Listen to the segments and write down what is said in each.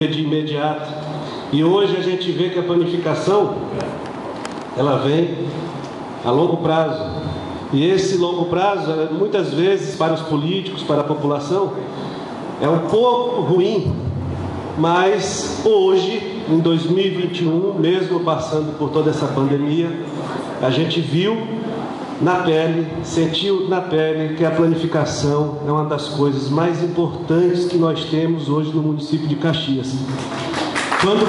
de imediato. E hoje a gente vê que a planificação, ela vem a longo prazo. E esse longo prazo, muitas vezes, para os políticos, para a população, é um pouco ruim, mas hoje, em 2021, mesmo passando por toda essa pandemia, a gente viu na pele, sentiu na pele que a planificação é uma das coisas mais importantes que nós temos hoje no município de Caxias. Quando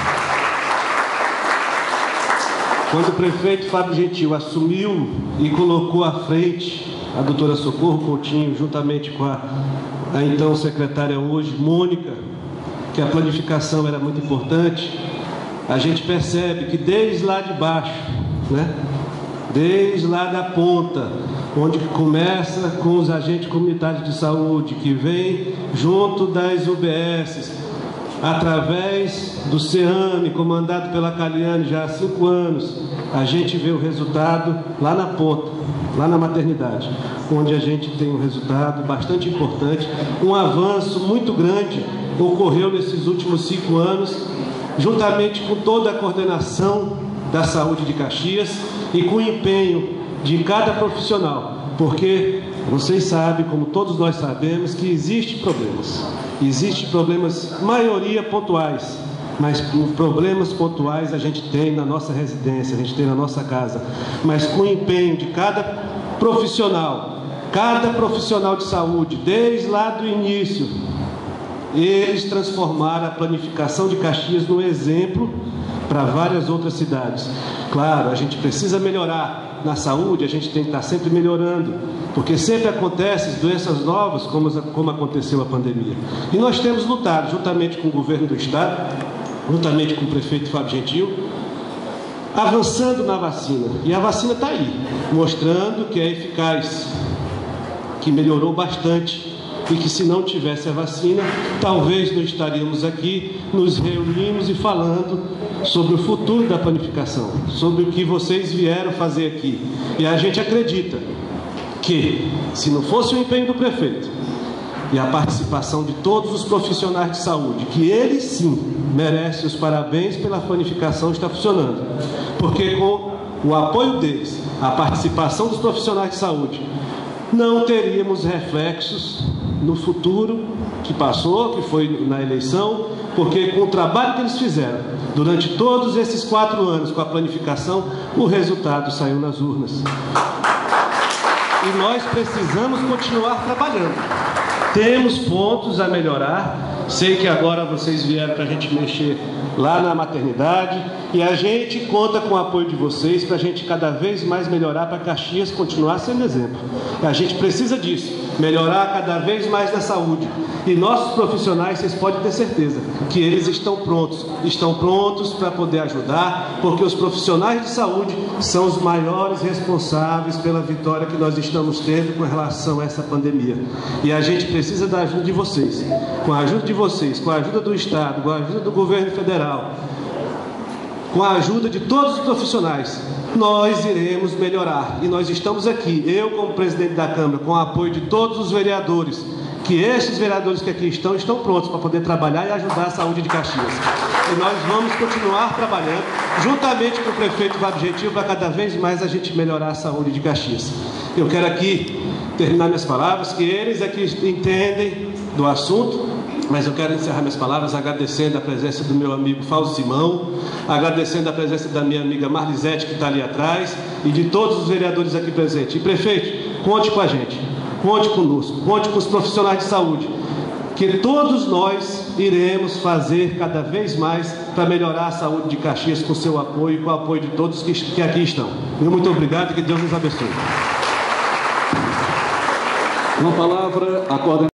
o prefeito Fábio Gentil assumiu e colocou à frente a doutora Socorro Coutinho, juntamente com a então secretária hoje, Mônica, que a planificação era muito importante, a gente percebe que desde lá de baixo, desde lá da ponta, onde começa com os agentes comunitários de saúde, que vem junto das UBSs, através do CEAME, comandado pela Caliane já há 5 anos, a gente vê o resultado lá na ponta, lá na maternidade, onde a gente tem um resultado bastante importante, um avanço muito grande ocorreu nesses últimos 5 anos, juntamente com toda a coordenação da saúde de Caxias e com o empenho de cada profissional, porque vocês sabem, como todos nós sabemos, que existem problemas, maioria pontuais, mas problemas pontuais a gente tem na nossa residência, a gente tem na nossa casa, mas com o empenho de cada profissional de saúde, desde lá do início, eles transformaram a planificação de Caxias num exemplo para várias outras cidades. Claro, a gente precisa melhorar na saúde, a gente tem que estar sempre melhorando, porque sempre acontecem doenças novas, como aconteceu a pandemia. E nós temos lutado, juntamente com o governo do estado, juntamente com o prefeito Fábio Gentil, avançando na vacina. E a vacina está aí, mostrando que é eficaz, que melhorou bastante, e que se não tivesse a vacina, talvez não estaríamos aqui nos reunindo e falando sobre o futuro da planificação, sobre o que vocês vieram fazer aqui. E a gente acredita que, se não fosse o empenho do prefeito e a participação de todos os profissionais de saúde, que eles sim merecem os parabéns pela planificação está funcionando, porque com o apoio deles, a participação dos profissionais de saúde, não teríamos reflexos no futuro que passou, que foi na eleição, porque com o trabalho que eles fizeram durante todos esses 4 anos com a planificação, o resultado saiu nas urnas. E nós precisamos continuar trabalhando. Temos pontos a melhorar. Sei que agora vocês vieram para a gente mexer lá na maternidade e a gente conta com o apoio de vocês para a gente cada vez mais melhorar, para Caxias continuar sendo exemplo. A gente precisa disso, melhorar cada vez mais na saúde. E nossos profissionais, vocês podem ter certeza que eles estão prontos para poder ajudar, porque os profissionais de saúde são os maiores responsáveis pela vitória que nós estamos tendo com relação a essa pandemia. E a gente precisa da ajuda de vocês, com a ajuda de vocês, com a ajuda do Estado, com a ajuda do governo federal, com a ajuda de todos os profissionais, nós iremos melhorar. E nós estamos aqui, eu como presidente da Câmara, com o apoio de todos os vereadores, que esses vereadores que aqui estão prontos para poder trabalhar e ajudar a saúde de Caxias. E nós vamos continuar trabalhando, juntamente com o prefeito Fábio Gentil, para cada vez mais a gente melhorar a saúde de Caxias. Eu quero aqui terminar minhas palavras, que eles aqui entendem do assunto, mas eu quero encerrar minhas palavras agradecendo a presença do meu amigo Fausto Simão, agradecendo a presença da minha amiga Marlisete, que está ali atrás, e de todos os vereadores aqui presentes. E prefeito, conte com a gente, conte conosco, conte com os profissionais de saúde, que todos nós iremos fazer cada vez mais para melhorar a saúde de Caxias com o seu apoio e com o apoio de todos que aqui estão. Muito obrigado e que Deus nos abençoe. Uma palavra, a